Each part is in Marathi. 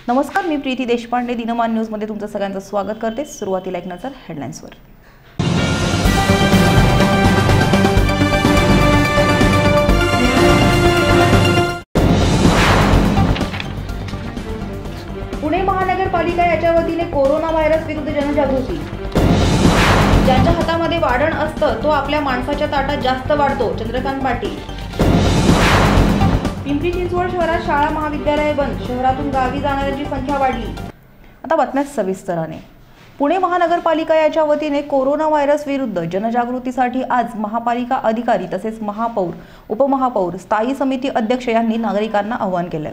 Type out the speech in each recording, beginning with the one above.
नमस्कार, मी प्रीती देशपांडे. दिनमान न्यूजमध्ये तुमचं सगळ्यांचं स्वागत करते. सुरुवातीला एक नजर हेडलाईन्सवर. पुणे महानगरपालिका याच्या वतीने कोरोना व्हायरस विरुद्ध जनजागृती. ज्यांच्या हातामध्ये वाढण असतं तो आपल्या माणसाच्या ताटात जास्त वाढतो. चंद्रकांत पाटील. पिंपरी चिंचवड शहरात शाळा महाविद्यालये बंद. शहरातून गावी जाणाऱ्यांची संख्या वाढली. आता बातम्यात सविस्तराने. पुणे महानगरपालिका याच्या वतीने कोरोना व्हायरस विरुद्ध जनजागृतीसाठी आज महापालिका अधिकारी तसेच महापौर, उपमहापौर, स्थायी समिती अध्यक्ष यांनी नागरिकांना आवाहन केले.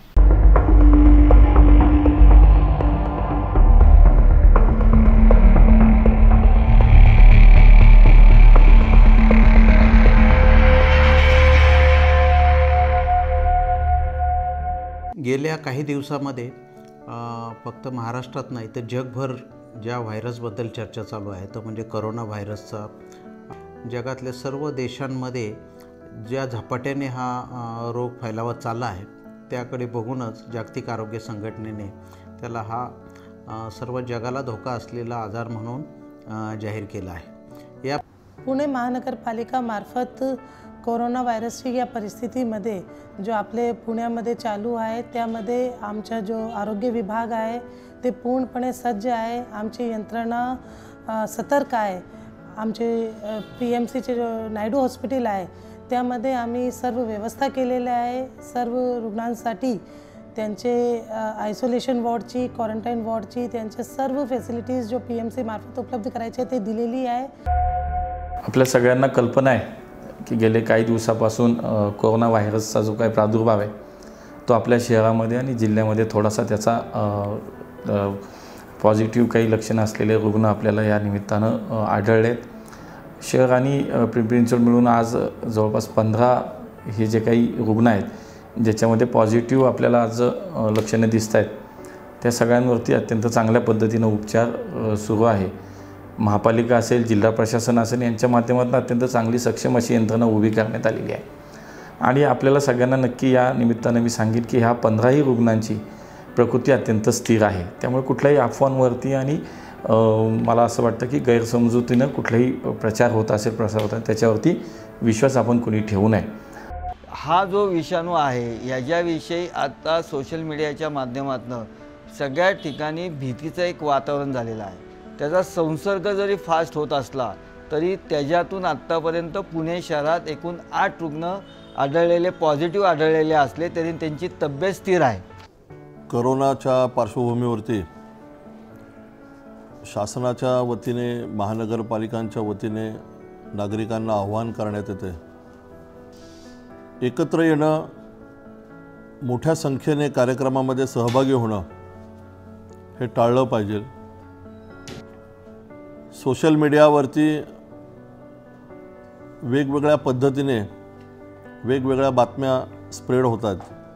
गेल्या काही दिवसामध्ये फक्त महाराष्ट्रात नाही तर जगभर ज्या व्हायरसबद्दल चर्चा चालू आहे तो म्हणजे करोना व्हायरसचा. जगातल्या सर्व देशांमध्ये ज्या झपाट्याने हा रोग फैलावत चालला आहे त्याकडे बघूनच जागतिक आरोग्य संघटनेने त्याला हा सर्व जगाला धोका असलेला आजार म्हणून जाहीर केला आहे. या पुणे महानगरपालिका मार्फत कोरोना व्हायरसची या परिस्थितीमध्ये जो आपले पुण्यामध्ये चालू आहे त्यामध्ये आमचा जो आरोग्य विभाग आहे ते पूर्णपणे सज्ज आहे. आमची यंत्रणा सतर्क आहे. आमचे PMCचे जो नायडू हॉस्पिटल आहे त्यामध्ये आम्ही सर्व व्यवस्था केलेल्या आहे. सर्व रुग्णांसाठी त्यांचे आयसोलेशन वॉर्डची, क्वारंटाईन वॉर्डची, त्यांचे सर्व फॅसिलिटीज जो PMC मार्फत उपलब्ध करायचे ते दिलेली आहे. आपल्या सगळ्यांना कल्पना आहे की गेले काही दिवसापासून कोरोना व्हायरसचा जो काही प्रादुर्भाव आहे तो आपल्या शहरामध्ये आणि जिल्ह्यामध्ये थोडासा त्याचा पॉझिटिव्ह काही लक्षणं असलेले रुग्ण आपल्याला या निमित्तानं आढळले आहेत. शहर आणि पिंपरी चिंचवड मिळून आज जवळपास 15 हे जे काही रुग्ण आहेत ज्याच्यामध्ये पॉझिटिव्ह आपल्याला आज लक्षणं दिसत आहेत त्या सगळ्यांवरती अत्यंत चांगल्या पद्धतीनं उपचार सुरू आहे. महापालिका असेल, जिल्हा प्रशासन असेल यांच्या माध्यमातून अत्यंत चांगली सक्षम अशी यंत्रणा उभी करण्यात आलेली आहे. आणि आपल्याला सगळ्यांना नक्की या निमित्तानं मी सांगेन की ह्या 15ही रुग्णांची प्रकृती अत्यंत स्थिर आहे. त्यामुळे कुठल्याही अफवांवरती आणि मला असं वाटतं की गैरसमजुतीनं कुठलाही प्रचार होत असेल, प्रसार होत असेल त्याच्यावरती विश्वास आपण कोणी ठेवू नये. हा जो विषाणू आहे याच्याविषयी आता सोशल मीडियाच्या माध्यमातून सगळ्या ठिकाणी भीतीचं एक वातावरण झालेलं आहे. त्याचा संसर्ग जरी फास्ट होत असला तरी त्याच्यातून आत्तापर्यंत पुणे शहरात एकूण 8 रुग्ण आढळलेले, पॉझिटिव्ह आढळलेले असले तरी त्यांची तब्येत स्थिर आहे. कोरोनाच्या पार्श्वभूमीवरती शासनाच्या वतीने, महानगरपालिकांच्या वतीने नागरिकांना आवाहन करण्यात येते. एकत्र येणं, मोठ्या संख्येने कार्यक्रमामध्ये सहभागी होणं हे टाळलं पाहिजे. सोशल मीडियावरती वेगवेगळ्या पद्धतीने वेगवेगळ्या बातम्या स्प्रेड होतात.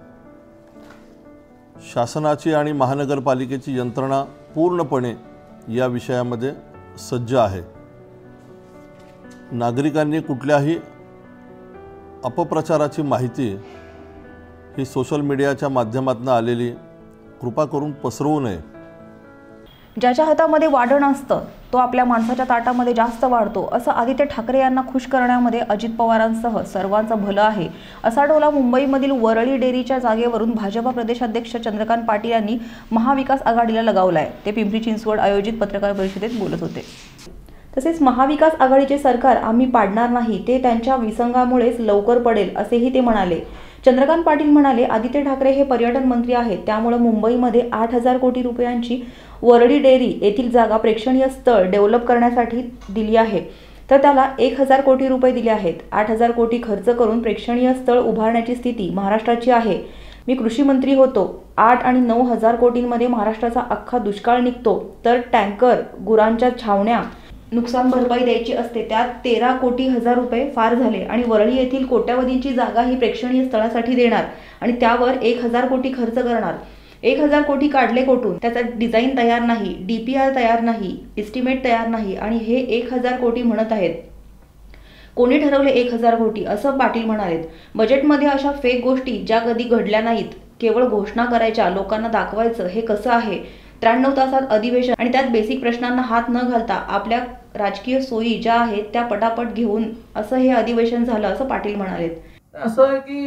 शासनाची आणि महानगरपालिकेची यंत्रणा पूर्णपणे या विषयामध्ये सज्ज आहे. नागरिकांनी कुठल्याही अपप्रचाराची माहिती ही सोशल मीडियाच्या माध्यमातून आलेली कृपा करून पसरवू नये. ज्याच्या हातामध्ये वाढण असतं तो आपल्या माणसाच्या ताटामध्ये जास्त वाढतो असं आदित्य ठाकरे यांना खुश करण्यामध्ये अजित पवारांसह सर्वांचं भलं आहे असा टोला मुंबईमधील वरळी डेअरीच्या जागेवरून भाजपा प्रदेशाध्यक्ष चंद्रकांत पाटील यांनी महाविकास आघाडीला लगावलाय. ते पिंपरी चिंचवड आयोजित पत्रकार परिषदेत बोलत होते. तसेच महाविकास आघाडीचे सरकार आम्ही पाडणार नाही, ते त्यांच्या विसंगामुळेच लवकर पडेल असेही ते म्हणाले. चंद्रकांत पाटील म्हणाले, आदित्य ठाकरे हे पर्यटन मंत्री आहेत त्यामुळे मुंबईमध्ये 8,000 कोटी रुपयांची वरळी डेअरी येथील जागा प्रेक्षणीय स्थळ डेव्हलप करण्यासाठी दिली आहे तर त्याला 1,000 कोटी रुपये दिले आहेत. 8,000 कोटी खर्च करून प्रेक्षणीय स्थळ उभारण्याची स्थिती महाराष्ट्राची आहे. मी कृषी मंत्री होतो. 8 आणि 9,000 कोटींमध्ये महाराष्ट्राचा अख्खा दुष्काळ निघतो तर टँकर, गुरांच्या छावण्या, नुकसान भरपाई द्यायची असते त्यात 13 कोटी हजार रुपये फार झाले आणि वरळी येथील कोट्यावधींची जागा ही प्रेक्षणीय स्थळासाठी देणार आणि त्यावर 1,000 कोटी खर्च करणार. 1,000 कोटी काढले कोठून? त्याचा डिझाईन तयार नाही, DPR तयार नाही, एस्टिमेट तयार नाही आणि हे 1,000 कोटी म्हणत आहेत. कोणी ठरवले 1,000 कोटी असं पाटील म्हणालेत. बजेटमध्ये अशा फेक गोष्टी ज्या कधी घडल्या नाहीत केवळ घोषणा करायच्या, लोकांना दाखवायचं हे कसं आहे? 93 तासात अधिवेशन आणि त्यात बेसिक प्रश्नांना हात न घालता आपल्या राजकीय सोयी ज्या आहेत त्या पटापट घेऊन असं हे अधिवेशन झालं, असं पाटील म्हणाले. असं आहे की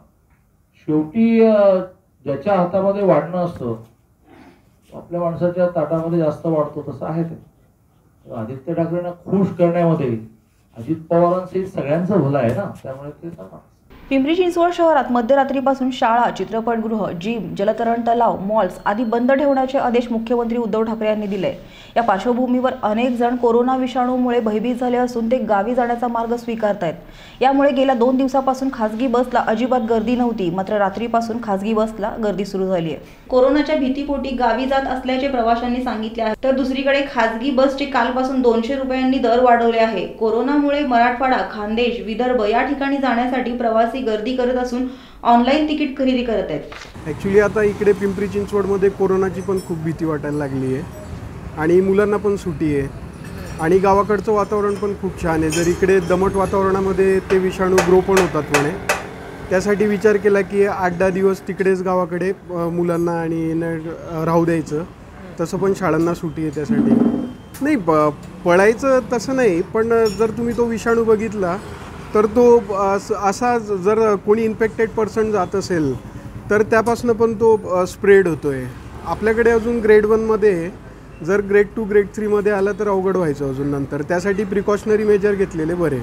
शेवटी ज्याच्या हातामध्ये वाढणं असतं आपल्या माणसाच्या ताटामध्ये जास्त वाढतो, तसं आहे ते. आदित्य ठाकरेंना खुश करण्यामध्ये अजित पवारांसहित सगळ्यांचं भलं आहे ना, त्यामुळे ते सांगा. पिंपरी चिंचवड शहरात मध्यरात्रीपासून शाळा, चित्रपटगृह, जिम, जलतरण तलाव, मॉल्स आदी बंद ठेवण्याचे आदेश मुख्यमंत्री उद्धव ठाकरे यांनी दिले. या पार्श्वभूमीवर अनेक जण कोरोना विषाणूमुळे भयभीत झाले असून ते गावी जाण्याचा मार्ग स्वीकारतायत. यामुळे गेल्या 2 दिवसापासून खासगी बसला अजिबात गर्दी नव्हती, मात्र रात्रीपासून खासगी बसला गर्दी सुरू झाली आहे. कोरोनाच्या भीतीपोटी गावी जात असल्याचे प्रवाशांनी सांगितले आहे. तर दुसरीकडे खासगी बसचे कालपासून 200 रुपयांनी दर वाढवले आहे. कोरोनामुळे मराठवाडा, खानदेश, विदर्भ या ठिकाणी जाण्यासाठी प्रवासी गर्दी करत असून ऑनलाईन तिकीट खरेदी करत आहेत. ॲक्च्युली आता इकडे पिंपरी चिंचवडमध्ये कोरोनाची पण खूप भीती वाटायला लागली आहे आणि मुलांना पण सुट्टी आहे आणि गावाकडचं वातावरण पण खूप छान आहे. जर इकडे दमट वातावरणामध्ये ते विषाणू ग्रो पण होतात म्हणे, त्यासाठी विचार केला की 8-10 दिवस तिकडेच गावाकडे मुलांना आणि राहू द्यायचं. तसं पण शाळांना सुट्टी आहे त्यासाठी. नाही पळायचं तसं नाही, पण जर तुम्ही तो विषाणू बघितला तर तो असा जर कोणी इन्फेक्टेड पर्सन जात असेल तर त्यापासून पण तो स्प्रेड होतो आहे. आपल्याकडे अजून ग्रेड 1मध्ये, जर ग्रेड 2 ग्रेड 3मध्ये आला तर अवघड व्हायचं अजून नंतर. त्यासाठी प्रिकॉशनरी मेजर घेतलेले बरे.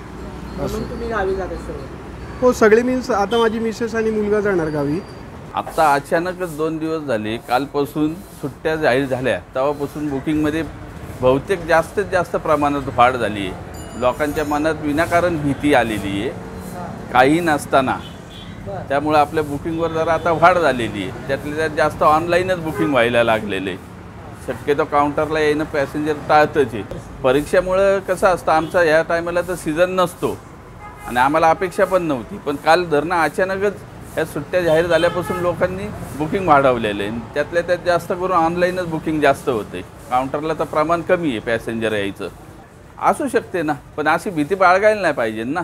तुम्ही गावी जात असाल? हो, सगळे मीन्स आता माझी मिसेस आणि मुलगा जाणार गावी. आता अचानकच 2 दिवस झाले, कालपासून सुट्ट्या जाहीर झाल्या तेव्हापासून बुकिंगमध्ये बहुतेक जास्तीत जास्त प्रमाणात वाढ झाली आहे. लोकांच्या मनात विनाकारण भीती आलेली आहे काही नसताना, त्यामुळे आपल्या बुकिंगवर जरा आता वाढ झालेली आहे. त्यातल्या त्यात जास्त ऑनलाईनच बुकिंग व्हायला लागलेलं आहे. शक्यतो काउंटरला येणं पॅसेंजर टाळतच आहे. परीक्षेमुळं कसं असतं, आमचा ह्या टायमाला तर सीझन नसतो आणि आम्हाला अपेक्षा पण नव्हती, पण काल धरणं अचानकच ह्या सुट्ट्या जाहीर झाल्यापासून लोकांनी बुकिंग वाढवलेलं आहे. त्यातल्या त्यात जास्त करून ऑनलाईनच बुकिंग जास्त होते. काउंटरला तर प्रमाण कमी आहे पॅसेंजर यायचं. असू शकते ना, पण अशी भीती बाळगायला नाही पाहिजे ना.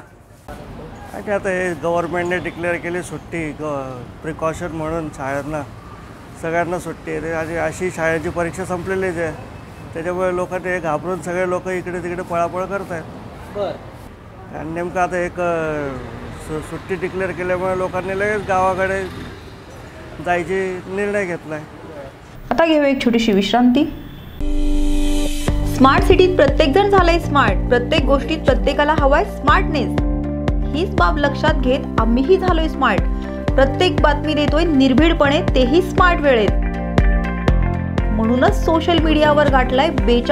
काय आता हे गव्हर्नमेंटने डिक्लेअर केली सुट्टी प्रिकॉशन म्हणून शाळांना, सगळ्यांना सुट्टी आहे. आणि अशी शाळेची परीक्षा संपलेलीच आहे, त्याच्यामुळे लोकांनी हे घाबरून सगळे लोक इकडे तिकडे पळापळ करत आहेत. आणि नेमकं आता एक सुट्टी डिक्लेअर केल्यामुळे लोकांनी लगेच गावाकडे जायचे निर्णय घेतला आहे. आता घेऊ एक छोटीशी विश्रांती. स्मार्ट सिटीत प्रत्येकजण झालंय स्मार्ट. प्रत्येक गोष्टीत प्रत्येकाला हवाय स्मार्टनेस. हीच बाब लक्षात घेत आम्हीही झालोय स्मार्ट. प्रत्येक बातमी देतोय निर्भीडपणे, तेही स्मार्ट वेळेत. म्हणूनच सोशल मीडियावर गाठलाय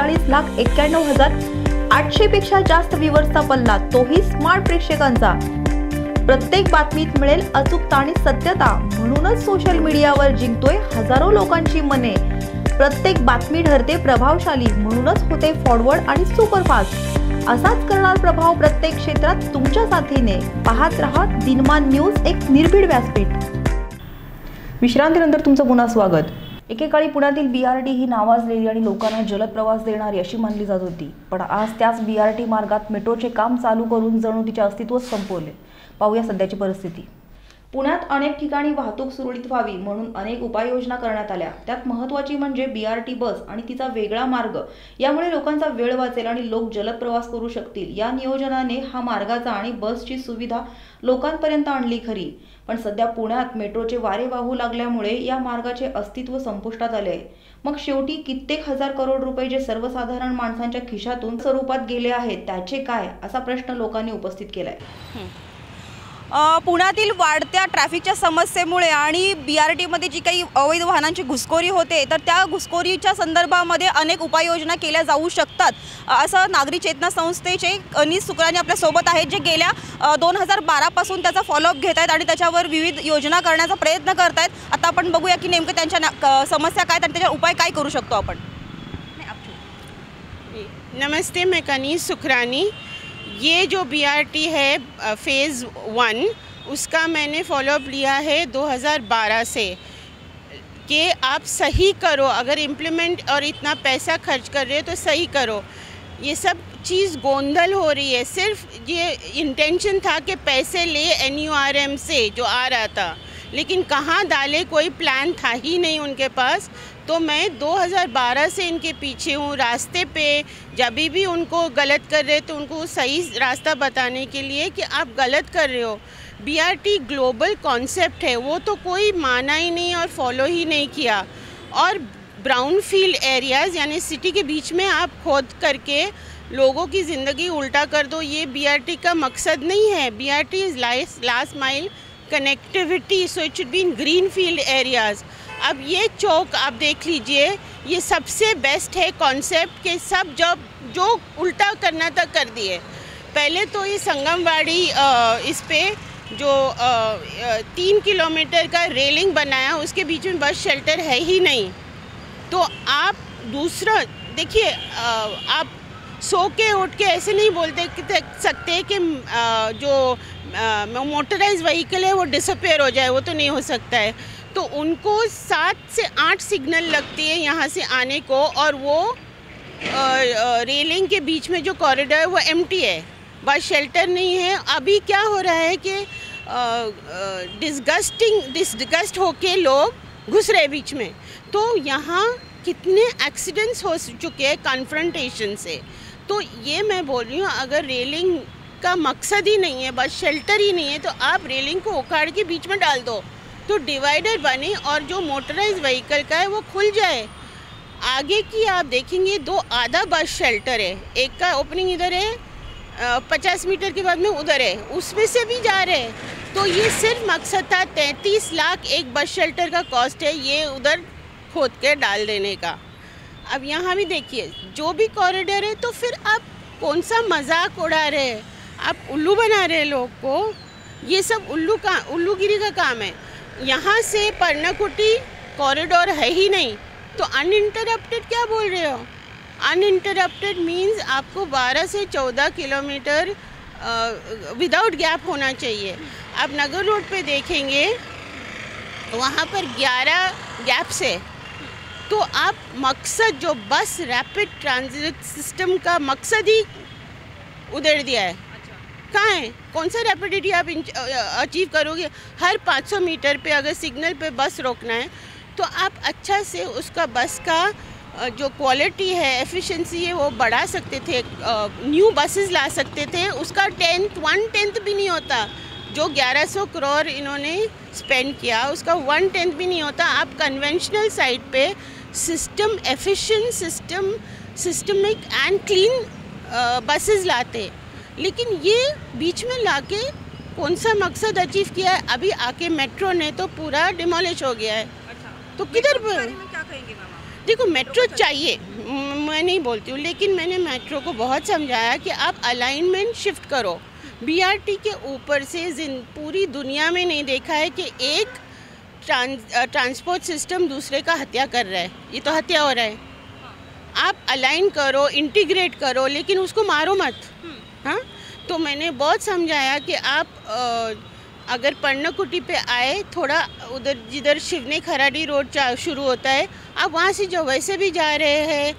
42,91,800 पेक्षा जास्त व्ह्यूअर्सचा पल्ला, तोही स्मार्ट प्रेक्षकांचा. प्रत्येक बातमीत मिळेल अचूकता आणि सत्यता, म्हणूनच सोशल मीडियावर जिंकतोय हजारो लोकांची मने. प्रत्येक बातमी ठरते प्रभावशाली, म्हणूनच होते फॉरवर्ड आणि सुपरफास्ट. असाच करणार प्रभाव प्रत्येक क्षेत्रात तुमच्या साथीने. पाहत रहा दिनमान न्यूज, एक निर्भीड व्यासपीठ. विश्रांतीनंतर तुमचं पुन्हा स्वागत. एकेकाळी पुण्यातील BRT ही नावाजलेली आणि लोकांना जलद प्रवास देणारी अशी मानली जात होती, पण आज त्याच BRT मार्गात मेट्रोचे काम चालू करून जणू तिचे अस्तित्वच संपवले. पाहूया सध्याची परिस्थिती. पुण्यात अनेक ठिकाणी वाहतूक सुरळीत व्हावी म्हणून अनेक उपाययोजना करण्यात आल्या. त्यात महत्त्वाची म्हणजे BRT बस आणि तिचा वेगळा मार्ग. यामुळे लोकांचा वेळ वाचेल आणि लोक जलद प्रवास करू शकतील. या नियोजनाने हा मार्गाचा आणि बसची सुविधा लोकांपर्यंत आणली खरी, पण सध्या पुण्यात मेट्रोचे वारे वाहू लागल्यामुळे या मार्गाचे अस्तित्व संपुष्टात आले आहे. मग शेवटी कित्येक हजार करोड रुपये जे सर्वसाधारण माणसांच्या खिशातून स्वरूपात गेले आहेत त्याचे काय, असा प्रश्न लोकांनी उपस्थित केलाय. पुण्यातील वाढत्या ट्रॅफिकच्या समस्येमुळे आणि BRTमध्ये जी काही अवैध वाहनांची घुसखोरी होते, तर त्या घुसखोरीच्या संदर्भामध्ये अनेक उपाययोजना केल्या जाऊ शकतात, असं नागरी चेतना संस्थेचे अनिस सुकराणी आपल्यासोबत आहेत, जे गेल्या 2012 पासून त्याचा फॉलोअप घेत आहेत आणि त्याच्यावर विविध योजना करण्याचा प्रयत्न करत आहेत. आता आपण बघूया की नेमकं त्यांच्या समस्या काय आणि त्याच्यावर उपाय काय करू शकतो आपण. नमस्ते, मैं अनिस सुकरानी. ये जो BRT है फ़ेज़ 1, उसका मैंने फॉलोअप लिया है 2012 से कि आप सही करो, अगर इम्प्लीमेंट और इतना पैसा खर्च कर रहे हो तो सही करो. ये सब चीज़ गोंधल हो रही है. सिर्फ ये इंटेंशन था कि पैसे ले NURM से जो आ रहा था, लेकिन कहाँ डाले कोई प्लान था ही नहीं उनके पास। तो मैं 2012 से इनके पीछे हूँ, रास्ते पे जब भी उनको गलत कर रहे तो उनको सही रास्ता बताने के लिए कि आप गलत कर रहे हो। BRT ग्लोबल कॉन्सेप्ट है, वो तो कोई माना ही नहीं और फॉलो ही नहीं किया। और ब्राउन फील्ड एरियाज़ यानी सिटी के बीच में आप खोद करके लोगों की ज़िंदगी उल्टा कर दो, ये BRT का मकसद नहीं है। BRT is last mile connectivity, so it should be in green field areas. अब ये चौक आप देख लीजिए, ये सबसे बेस्ट है कॉन्सेप्ट के सब जो उल्टा करना था कर दिए। पहले तो ये संगमवाड़ी इस पे जो 3 किलोमीटर का रेलिंग बनाया, उसके बीच में बस शेल्टर है ही नहीं। तो आप दूसरा देखिए, आप सो के उठ के ऐसे नहीं बोलते सकते कि जो मोटराइज व्हीकल है वो डिसअपेयर हो जाए, वो तो नहीं हो सकता है। तो उनको 7 से 8 सिग्नल लगती है यहाँ से आने को, और वो रेलिंग के बीच में जो कॉरिडोर है वो एम्प्टी है, बस शेल्टर नहीं है। अभी क्या हो रहा है कि डिस्गस्ट होके लोग घुस रहे बीच में। तो यहाँ कितने एक्सीडेंट्स हो चुके हैं कन्फ्रंटेशन से। तो ये मैं बोल रही हूँ, अगर रेलिंग का मकसद ही नहीं है, बस शेल्टर ही नहीं है, तो आप रेलिंग को उखाड़ के बीच में डाल दो, तो डिवाइडर बने और जो मोटराइज व्हीकल का है वो खुल जाए। आगे की आप देखेंगे 2 आधा बस शेल्टर है, एक का ओपनिंग इधर है, 50 मीटर के बाद में उधर है, उसमें से भी जा रहे हैं। तो ये सिर्फ मकसद था 33 लाख एक बस शेल्टर का कॉस्ट है, ये उधर खोद के डाल देने का। अब यहाँ भी देखिए, जो भी कॉरिडोर है, तो फिर आप कौन सा मजाक उड़ा रहे हैं, आप उल्लू बना रहे हैं लोग को। ये सब उल्लूगिरी का काम है। यहाँ से पर्णकुटी कॉरिडोर है ही नहीं, तो अनइंटरप्टेड क्या बोल रहे हो? अनइंटरप्टेड मीन्स आपको 12 से 14 किलोमीटर विदाउट गैप होना चाहिए। आप नगर रोड पे देखेंगे, वहाँ पर 11 गैप्स है। तो आप मकसद जो बस रैपिड ट्रांजिट सिस्टम का मकसद ही उधेड़ दिया है। कहाँ है? कौन सा रैपिडिटी आप अचीव करोगे? हर 500 मीटर पे अगर सिग्नल पे बस रोकना है, तो आप अच्छा से उसका बस का जो क्वालिटी है, एफिशिएंसी है, वो बढ़ा सकते थे। न्यू बसेस ला सकते थे। उसका 1/10 भी नहीं होता। जो 1100 करोड़ इन्होंने स्पेंड किया, उसका 1/10 भी नहीं होता। आप कन्वेंशनल साइड पे system efficient systemic and clean buses लाते, लेकिन ये बीच में लाके कौन सा मकसद अचीव किया है? अभी आके मेट्रो ने तो पूरा डिमोलिश हो गया है। तो किधर क्या कहेंगे मैम? देखो, मेट्रो चाहिए, मैं नहीं बोलती हूँ, लेकिन मैंने मेट्रो को बहुत समझाया कि आप अलाइनमेंट शिफ्ट करो। BRT के ऊपर से पूरी दुनिया में नहीं देखा है कि एक ट्रांसपोर्ट सिस्टम दूसरे का हत्या कर रहा है। ये तो हत्या हो रहा है। आप अलाइन करो, इंटीग्रेट करो, लेकिन उसको मारो मत। हाँ, तो मैंने बहुत समझाया कि आप अगर पर्णकुटी पे आए, थोड़ा उधर जिधर शिवने खराडी रोड शुरू होता है, आप वहाँ से जो वैसे भी जा रहे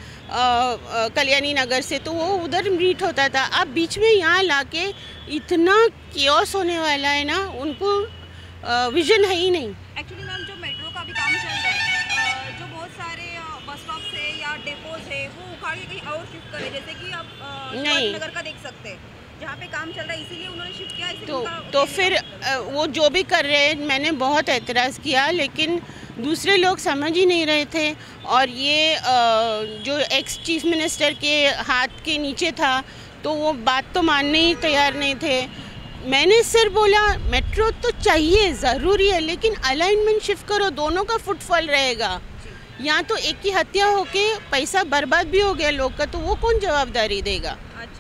हैं कल्याणी नगर से, तो वो उधर मीट होता था। आप बीच में यहाँ लाके इतना कियोस होने वाला है ना, उनको विजन है ही नहीं। एक्चुअली मैम, जो मेट्रो का भी काम चल रहा है, जो बहुत सारे बस स्टॉप से या डेपोज है, वो उखाड़ के कहीं और शिफ्ट करे, जैसे कि आप नगर का देख सकते हैं, जहाँ पे काम चल रहा है, इसीलिए उन्होंने शिफ्ट किया। तो फिर वो जो भी कर रहे हैं, मैंने बहुत एतराज़ किया, लेकिन दूसरे लोग समझ ही नहीं रहे थे। और ये जो एक्स चीफ मिनिस्टर के हाथ के नीचे था, तो वो बात तो मानने ही तैयार नहीं थे। मैंने सिर्फ बोला मेट्रो तो चाहिए, ज़रूरी है, लेकिन अलाइनमेंट शिफ्ट करो, दोनों का फुटफॉल रहेगा। यहाँ तो एक की हत्या होके पैसा बर्बाद भी हो गया लोग का, तो वो कौन जवाबदारी देगा?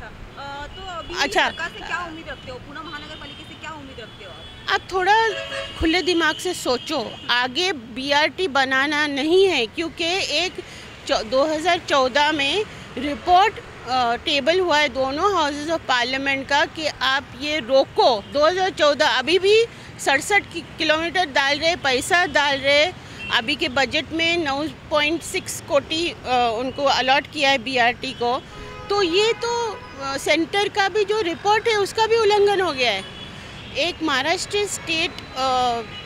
अच्छा, सरकार से क्या उम्मीद रखते हो? पुणे महानगर पालिका से क्या उम्मीद रखते हो आप थोड़ा खुले दिमाग से सोचो। आगे BRT बनाना नहीं है, क्योंकि एक 2014 में रिपोर्ट टेबल हुआ है दोनों हाउसेज ऑफ पार्लियामेंट का कि आप ये रोको। 2014 अभी भी 67 किलोमीटर डाल रहे, पैसा डाल रहे। अभी के बजट में 9.6 कोटी उनको अलॉट किया है BRT को। तो ये तो सेंटर का भी जो रिपोर्ट है उसका भी उल्लंघन हो गया है। एक महाराष्ट्र स्टेट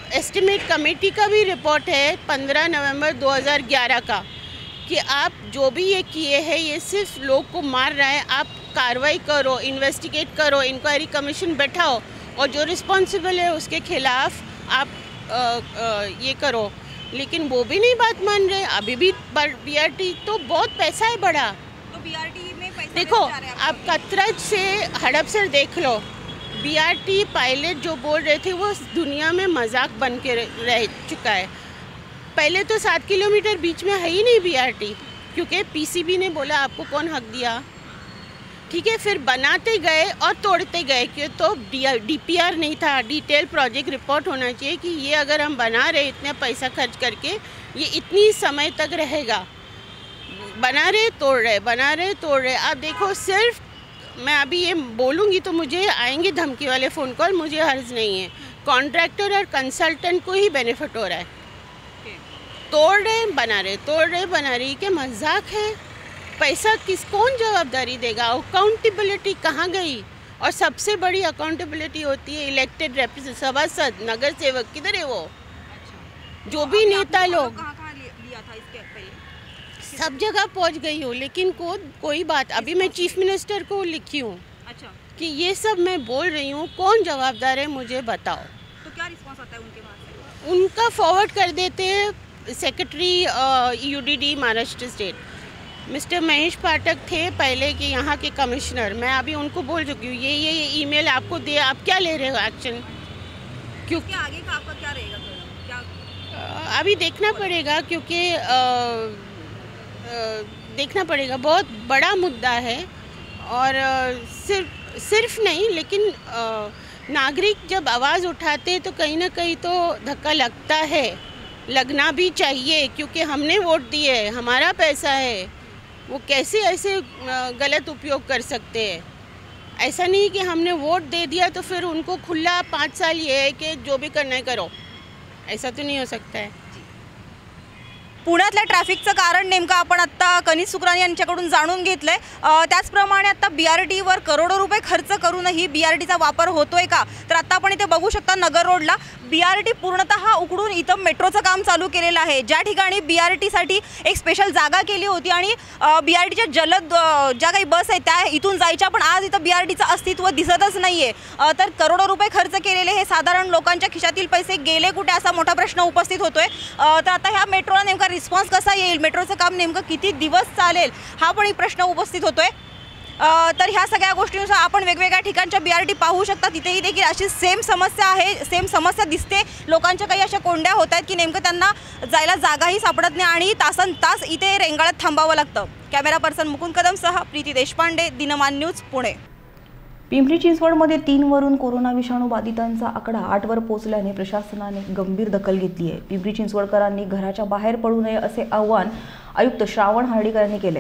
एस्टिमेट कमेटी का भी रिपोर्ट है 15 नवंबर 2011 का कि आप जो भी ये किए हैं ये सिर्फ लोग को मार रहा है। आप कार्रवाई करो, इन्वेस्टिगेट करो, इंक्वायरी कमीशन बैठाओ और जो रिस्पॉन्सिबल है उसके खिलाफ आप ये करो। लेकिन वो भी नहीं बात मान रहे। अभी भी बीआरटी तो बहुत पैसा है बड़ा, तो बीआरटी में पैसा देखो आप कतरज से हड़पसर देख लो। बीआरटी पायलट जो बोल रहे थे वो दुनिया में मजाक बन के रह चुका है। पहले तो 7 किलोमीटर बीच में है ही नहीं बीआरटी, क्योंकि पीसीबी ने बोला आपको कौन हक दिया, ठीक है। फिर बनाते गए और तोड़ते गए, क्यों तो डीपीआर नहीं था, डिटेल प्रोजेक्ट रिपोर्ट होना चाहिए कि ये अगर हम बना रहे इतना पैसा खर्च करके ये इतनी समय तक रहेगा। बना रहे तोड़ रहे, बना रहे तोड़ रहे। आप देखो, सिर्फ मैं अभी ये बोलूँगी तो मुझे आएंगे धमकी वाले फ़ोन कॉल, मुझे हर्ज नहीं है। कॉन्ट्रैक्टर और कंसल्टेंट को ही बेनिफिट हो रहा है। तोड़ रहे बना रहे, तोड़ रहे बना रहे, क्या मजाक है? पैसा कौन जवाबदारी देगा? अकाउंटेबिलिटी कहाँ गई? और सबसे बड़ी अकाउंटेबिलिटी होती है इलेक्टेड रिप्रेजेंटेटिव, सभासद, नगर सेवक, किधर है वो? जो भी नेता लोग लिया था इसके पहले सब जगह पहुंच गई हूँ, लेकिन कोई बात। अभी मैं चीफ मिनिस्टर को लिखी हूँ कि ये सब मैं बोल रही हूँ, कौन जवाबदार है मुझे बताओ। तो क्या रिस्पॉन्स आता है उनके पास से? उनका फॉरवर्ड कर देते हैं secretary UDD Maharashtra state, mister Mahesh Pathak थे पहले के यहाँ के कमिश्नर। मैं अभी उनको बोल चुकी हूँ ये ईमेल आपको दे, आप क्या ले रहे हो एक्शन? क्योंकि आगे का आपका क्या रहेगा? क्या अभी देखना पड़ेगा, क्योंकि देखना पड़ेगा, बहुत बड़ा मुद्दा है। और सिर्फ नहीं, लेकिन नागरिक जब आवाज़ उठाते हैं तो कहीं ना कहीं तो धक्का लगता है, लगना भी चाहिए, क्योंकि हमने वोट दिए, हमारा पैसा है। वो कैसे ऐसे गलत उपयोग कर सकते हैं? ऐसा नहीं कि हमने वोट दे दिया तो फिर उनको खुला 5 साल ये है कि जो भी करना है करो, ऐसा तो नाही हो सकता है। पुण्यातल्या ट्रॅफिकचं कारण नेमकं आपण आत्ता कनिष सुकराणी यांच्याकडून जाणून घेतलंय। त्याचप्रमाणे आता बीआरटीवर करोडो रुपये खर्च करूनही बीआरटीचा वापर होतोय का? तर आता आपण इथे बघू शकता नगर रोडला बीआरटी पूर्णतः उकडून इथं मेट्रोचं काम चालू केलेलं आहे। ज्या ठिकाणी बीआरटीसाठी एक स्पेशल जागा केली होती आणि बीआरटीच्या जलद ज्या काही बस आहेत त्या इथून जायच्या, पण आज इथं बीआरटीचं अस्तित्व दिसतच नाहीये। तर करोडो रुपये खर्च केलेले हे साधारण लोकांच्या खिशातील पैसे गेले कुठे असा मोठा प्रश्न उपस्थित होतोय। तर आता ह्या मेट्रोला नेमका रिस्पॉन्स कसा येईल, मेट्रोचं काम नेमकं किती दिवस चालेल, हा पण एक प्रश्न उपस्थित होतोय। तर ह्या सगळ्या गोष्टींनुसार आपण वेगवेगळ्या ठिकाणच्या बीआरटी पाहू शकता, तिथेही देखील अशी सेम समस्या आहे, सेम समस्या दिसते। लोकांच्या काही अशा कोंड्या होत आहेत की नेमकं त्यांना जायला जागाही सापडत नाही आणि तासनतास इथे रेंगाळत थांबावं लागतं। कॅमेरा पर्सन मुकुंद कदमसह प्रीती देशपांडे, दिनमान न्यूज, पुणे। पिंपरी चिंचवडमध्ये 3 वरून कोरोना विषाणू बाधितांचा आकडा 8 वर पोहोचल्याने प्रशासनाने गंभीर दखल घेतली आहे। पिंपरी चिंचवडकरांनी घराच्या बाहेर पडू नये असे आवाहन आयुक्त श्रावण हर्डीकर यांनी केले।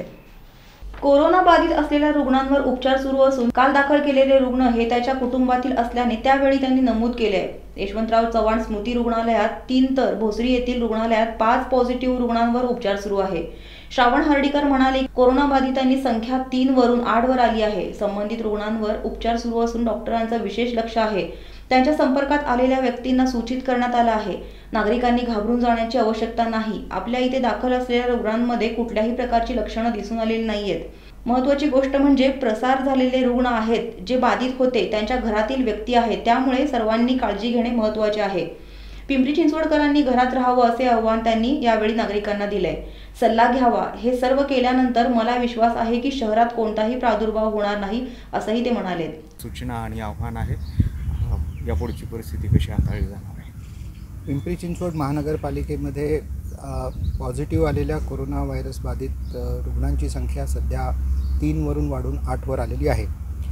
कोरोना बाधित असलेल्या रुग्णांवर उपचार सुरू असून काल दाखल केलेले रुग्ण हे त्याच्या कुटुंबातील असल्याने त्यावेळी त्यांनी नमूद केले आहे। यशवंतराव चव्हाण स्मृती रुग्णालयात 3 तर भोसरी येथील रुग्णालयात 5 पॉझिटिव्ह रुग्णांवर उपचार सुरू आहे। श्रावण हर्डीकर म्हणाले, कोरोना बाधितांची संख्या 3 वरून 8 वर आली आहे। संबंधित रुग्णांवर उपचार सुरू असून डॉक्टरांचं विशेष लक्ष आहे। त्यांच्या संपर्कात आलेल्या व्यक्तींना सूचित करण्यात आलं आहे। नागरिकांनी घाबरून जाण्याची आवश्यकता नाही। आपल्या इथे दाखल असलेल्या रुग्णांमध्ये कुठल्याही प्रकारची लक्षणं दिसून आलेली नाहीयेत। महत्त्वाची गोष्ट म्हणजे प्रसार झालेले रुग्ण आहेत, जे बाधित होते त्यांच्या घरातील व्यक्ती आहेत, त्यामुळे सर्वांनी काळजी घेणे महत्त्वाचे आहे। पिंपरी चिंचवडकरांनी घरात राहावं असे आवाहन त्यांनी यावेळी नागरिकांना दिले। सल्ला घ्यावा, हे सर्व केल्यानंतर मला विश्वास आहे की शहरात कोणताही प्रादुर्भाव होणार नाही असंही ते म्हणाले। सूचना आणि आव्हान आहे, यापुढची परिस्थिती कशी हाताळली जाणार आहे? पिंपरी चिंचवड महानगरपालिकेमध्ये पॉझिटिव्ह आलेल्या कोरोना व्हायरस बाधित रुग्णांची संख्या सध्या 3 वरून वाढून 8 वर आलेली आहे।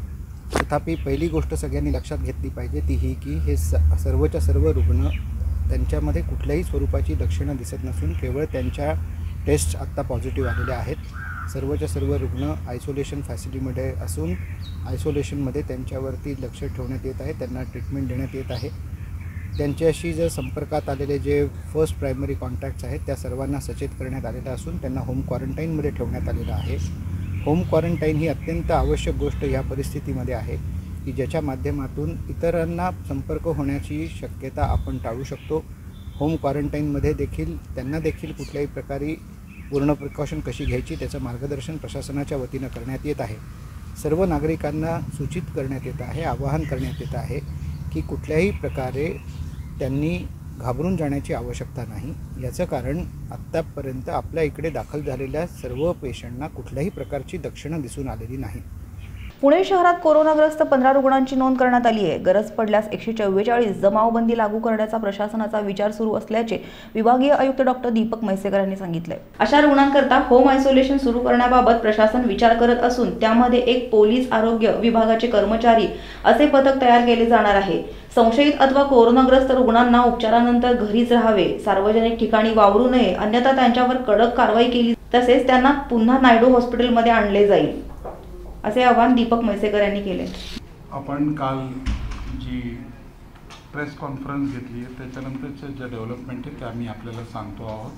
तथापि पहिली गोष्ट सगळ्यांनी लक्षात घेतली पाहिजे ती ही की हे सर्वच्या सर्व रुग्ण त्यांच्यामध्ये कुठल्याही स्वरूपाची लक्षणं दिसत नसून केवळ त्यांच्या टेस्ट आत्ता पॉझिटिव्ह आलेल्या आहेत। सर्वच्या सर्व रुग्ण आयसोलेशन फॅसिलिटीमध्ये असून आयसोलेशनमध्ये त्यांच्यावरती लक्ष ठेवण्यात येत आहे, त्यांना ट्रीटमेंट देण्यात येत आहे। त्यांच्याशी जर संपर्कात आलेले जे फर्स्ट प्रायमरी कॉन्टॅक्ट्स आहेत त्या सर्वांना सचेत करण्यात आलेलं असून त्यांना होम क्वारंटाईनमध्ये ठेवण्यात आलेलं आहे। होम क्वारंटाईन ही अत्यंत आवश्यक गोष्ट या परिस्थितीमध्ये आहे, की ज्याच्या माध्यमातून इतरांना संपर्क होण्याची शक्यता आपण टाळू शकतो. होम क्वारंटाईनमध्ये देखील त्यांना देखील कुठल्याही प्रकारे पूर्ण प्रिकॉशन कशी घ्यायची त्याचं मार्गदर्शन प्रशासनाच्या वतीनं करण्यात येत आहे. सर्व नागरिकांना सूचित करण्यात येत आहे, आवाहन करण्यात येत आहे की कुठल्याही प्रकारे त्यांनी घाबरून जाण्याची आवश्यकता नाही. याचं कारण आत्तापर्यंत आपल्या इकडे दाखल झालेल्या सर्व पेशंटना कुठल्याही प्रकारची लक्षणं दिसून आलेली नाही. पुणे शहरात कोरोनाग्रस्त 15 रुग्णांची नोंद करण्यात आली आहे. गरज पडल्यास 144 जमावबंदी लागू करण्याचा प्रशासनाचा विचार सुरू असल्याचे विभागीय आयुक्त डॉक्टर दीपक म्हैसेकर यांनी सांगितले. अशा रुग्णांकरता होम आयसोलेशन सुरू करण्याबाबत प्रशासन विचार करत असून त्यामध्ये एक पोलीस आरोग्य विभागाचे कर्मचारी असे पथक तयार केले जाणार आहे. संशयित अथवा कोरोनाग्रस्त रुग्णांना उपचारानंतर घरीच राहावे, सार्वजनिक ठिकाणी वावरू नये, अन्यथा त्यांच्यावर कडक कारवाई केली तसेच त्यांना पुन्हा नायडू हॉस्पिटलमध्ये आणले जाईल असे आवाहन दीपक म्हैसेकर यांनी केले. आपण काल जी प्रेस कॉन्फरन्स घेतली आहे त्याच्यानंतरच्या ज्या डेव्हलपमेंट आहे त्या आम्ही आपल्याला सांगतो आहोत.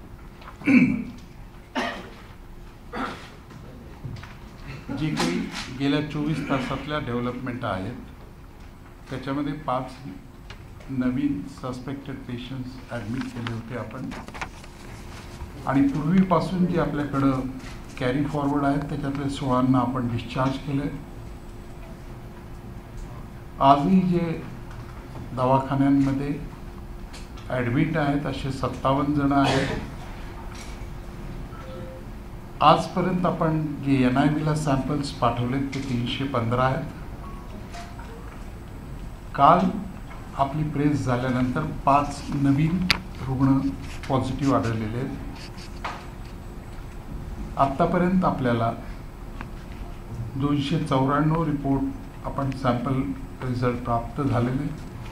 जी काही गेल्या 24 तासातल्या डेव्हलपमेंट आहेत त्याच्यामध्ये 5 नवीन सस्पेक्टेड पेशंट्स ॲडमिट केले होते आपण, आणि पूर्वीपासून जे आपल्याकडं कॅरी फॉरवर्ड आहेत त्याच्यातले 16 आपण डिस्चार्ज केले. आजही जे दवाखान्यांमध्ये ॲडमिट आहेत असे 57 जण आहेत. आजपर्यंत आपण जे NIVला सॅम्पल्स पाठवलेत ते 315 आहेत. काल आपली प्रेस झाल्यानंतर 5 नवीन रुग्ण पॉझिटिव्ह आढळलेले आहेत. आत्तापर्यंत आपल्याला 294 रिपोर्ट आपण सॅम्पल रिझल्ट प्राप्त झालेले.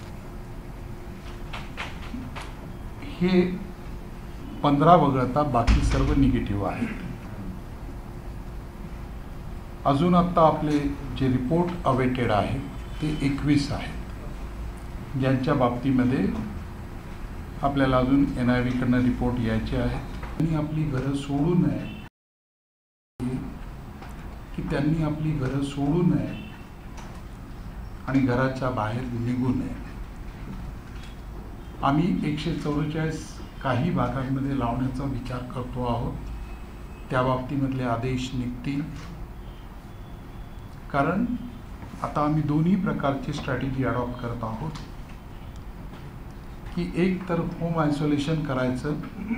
हे 15 वगळता बाकी सर्व निगेटिव्ह आहेत. अजून आत्ता आपले जे रिपोर्ट अवेटेड आहेत ते 21 आहेत, ज्यांच्या बाबतीमध्ये आपल्याला अजून NIVकडनं रिपोर्ट यायचे आहेत. आणि आपली घरं सोडू नये की त्यांनी आपली घरं सोडू नये आणि घराच्या बाहेर निघू नये. आम्ही 144 काही भागांमध्ये लावण्याचा विचार करतो आहोत. त्या बाबतीमधले आदेश निघतील, कारण आता आम्ही दोन्ही प्रकारची स्ट्रॅटेजी अडॉप्ट करत आहोत की एक तर होम आयसोलेशन करायचं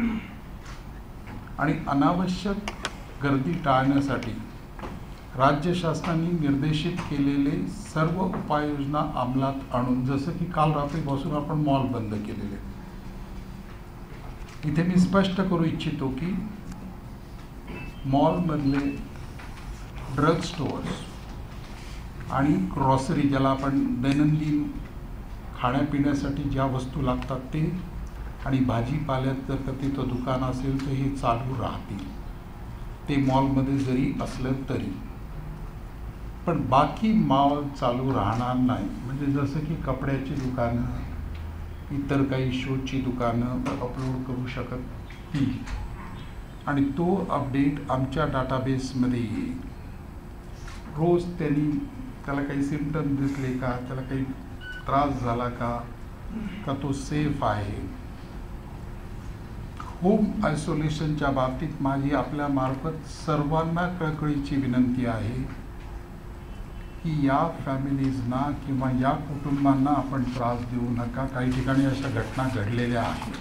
आणि अनावश्यक गर्दी टाळण्यासाठी राज्य शासनाने निर्देशित केलेले सर्व उपाययोजना अंमलात आणून, जसं की काल रात्रीपासून आपण मॉल बंद केलेले. इथे मी स्पष्ट करू इच्छितो की मॉलमधले ड्रग स्टोअर्स आणि ग्रॉसरी, ज्याला आपण दैनंदिन खाण्यापिण्यासाठी ज्या वस्तू लागतात ते, आणि भाजीपाल्यात जर का तिथं दुकान असेल तर हे चालू राहतील, ते मॉलमध्ये जरी असलं तरी. पण बाकी मॉल चालू राहणार नाही. म्हणजे जसं की कपड्याची दुकानं, इतर काही शूजची दुकानं अपलोड करू शकत नाही, आणि तो अपडेट आमच्या डाटाबेसमध्ये येईल. रोज त्याला काही सिम्पटम दिसले का, त्याला काही त्रास झाला का तो सेफ आहे. होम आयसोलेशनच्या बाबतीत माझी आपल्यामार्फत सर्वांना कळकळीची विनंती आहे की या फॅमिलीजना किंवा या कुटुंबांना आपण त्रास देऊ नका. काही ठिकाणी अशा घटना घडलेल्या आहेत.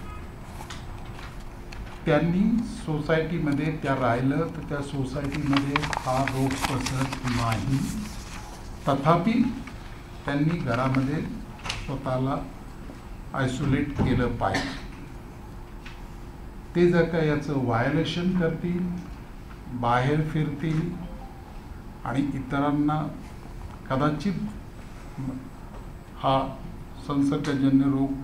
त्यांनी सोसायटीमध्ये त्या राहिलं तर त्या सोसायटीमध्ये हा रोग पसरत नाही, तथापि त्यांनी घरामध्ये स्वतःला आयसोलेट केलं पाहिजे. ते जर का याचं व्हायोलेशन करतील, बाहेर फिरतील आणि इतरांना कदाचित हा संसर्गजन्य रोग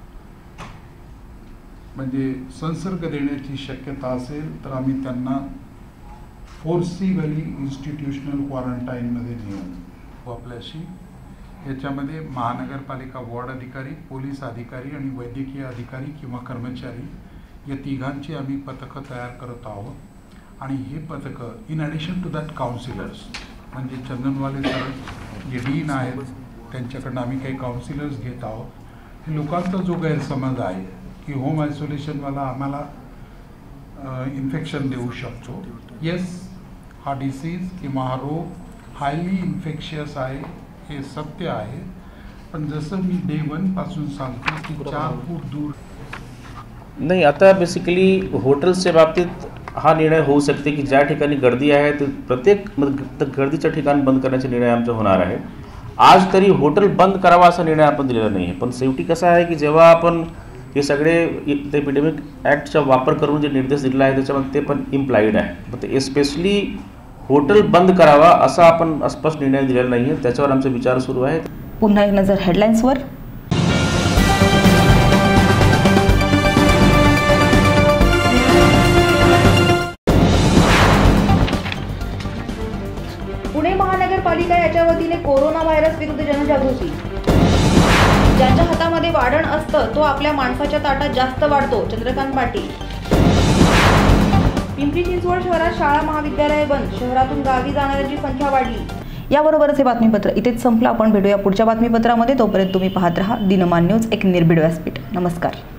म्हणजे संसर्ग देण्याची शक्यता असेल तर आम्ही त्यांना फोर्सिबली इन्स्टिट्यूशनल क्वारंटाईनमध्ये नेऊ. आपल्याशी याच्यामध्ये महानगरपालिका वॉर्ड अधिकारी, पोलीस अधिकारी आणि वैद्यकीय अधिकारी किंवा कर्मचारी या तिघांची आम्ही पथकं तयार करत आहोत. आणि हे पथकं in addition to that councillors म्हणजे चंदनवाले सर, जे डीन आहेत त्यांच्याकडनं आम्ही काही काउन्सिलर्स घेत आहोत. हे लोकांचा जो गैरसमज आहे की होम आयसोलेशनवाला आम्हाला इन्फेक्शन देऊ शकतो. येस, हा डिसीज किंवा हा रोग हायली इन्फेक्शियस आहे, हे सत्य आहे. पण जसं मी डे 1 पासून सांगतो की 4 फूट दूर नाही. आता बेसिकली हॉटेल्सच्या बाबतीत हा निर्णय होऊ शकते की ज्या ठिकाणी गर्दी आहे ते प्रत्येक गर्दीचं ठिकाण बंद करण्याचा निर्णय आमचा होणार आहे. आज तरी हॉटेल बंद करावा असा निर्णय आपण दिलेला नाही आहे. पण शेवटी कसं आहे की जेव्हा आपण हे सगळे एपिडेमिक ॲक्टचा वापर करून जे निर्देश दिला आहे त्याच्यामध्ये ते पण इम्प्लाइड आहे. पण ते स्पेशली हॉटेल बंद करावा असा आपण स्पष्ट निर्णय दिलेला नाही आहे. त्याच्यावर आमचे विचार सुरू आहेत. पुन्हा एक नजर हेडलाईन्सवर. पुणे महानगरपालिका याच्या वतीने कोरोना व्हायरस विरुद्ध जनजागृती. ज्याच्या हातामध्ये वाढण असतं तो आपल्या माणसाच्या ताटात जास्त वाढतो. चंद्रकांत पाटील. पिंपरी चिंचवड शहरात शाळा महाविद्यालय बंद. शहरातून गावी जाणाऱ्यांची संख्या वाढली. याबरोबरच हे बातमीपत्र इथेच संपलं. आपण भेटूया पुढच्या बातमीपत्रामध्ये. तोपर्यंत तुम्ही पाहत रहा दिनमान न्यूज, एक निर्भीड व्यासपीठ. नमस्कार.